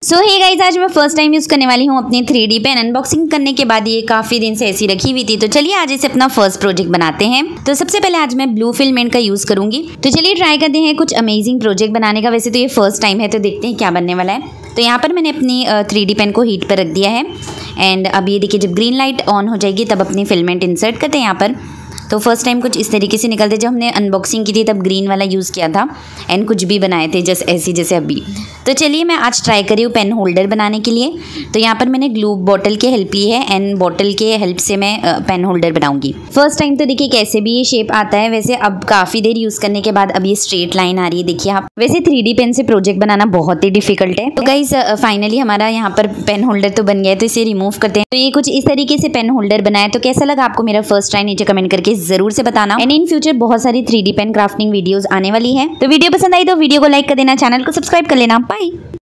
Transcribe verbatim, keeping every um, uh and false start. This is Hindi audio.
सो हे गाइस, आज मैं फर्स्ट टाइम यूज़ करने वाली हूँ अपनी थ्री डी पेन। अनबॉक्सिंग करने के बाद ये काफ़ी दिन से ऐसी रखी हुई थी, तो चलिए आज इसे अपना फर्स्ट प्रोजेक्ट बनाते हैं। तो सबसे पहले आज मैं ब्लू फिल्मेंट का यूज़ करूँगी। तो चलिए ट्राई करते हैं कुछ अमेजिंग प्रोजेक्ट बनाने का। वैसे तो ये फर्स्ट टाइम है, तो देखते हैं क्या बनने वाला है। तो यहाँ पर मैंने अपनी थ्री डी पेन को हीट पर रख दिया है एंड अब ये देखिए, जब ग्रीन लाइट ऑन हो जाएगी तब अपनी फिल्मेंट इंसर्ट करते हैं यहाँ पर। तो फर्स्ट टाइम कुछ इस तरीके से निकलते। जब हमने अनबॉक्सिंग की थी तब ग्रीन वाला यूज़ किया था एंड कुछ भी बनाए थे जैसे ऐसी जैसे अभी। तो चलिए मैं आज ट्राई करी हूँ पेन होल्डर बनाने के लिए। तो यहाँ पर मैंने ग्लू बॉटल की हेल्प ली है एंड बॉटल के हेल्प से मैं पेन होल्डर बनाऊंगी। फर्स्ट टाइम तो देखिए कैसे भी ये शेप आता है। वैसे अब काफ़ी देर यूज़ करने के बाद अब ये स्ट्रेट लाइन आ रही है, देखिए आप। वैसे थ्री डी पेन से प्रोजेक्ट बनाना बहुत ही डिफिकल्ट है। तो गाइस फाइनली हमारा यहाँ पर पेन होल्डर तो बन गया है, तो इसे रिमूव करते हैं। तो ये कुछ इस तरीके से पेन होल्डर बनाया। तो कैसा लगा आपको मेरा फर्स्ट ट्राई, नीचे कमेंट करके जरूर से बताना। एंड इन फ्यूचर बहुत सारी three D pen crafting videos आने वाली है। तो वीडियो पसंद आई तो वीडियो को लाइक कर देना, चैनल को सब्सक्राइब कर लेना। बाय।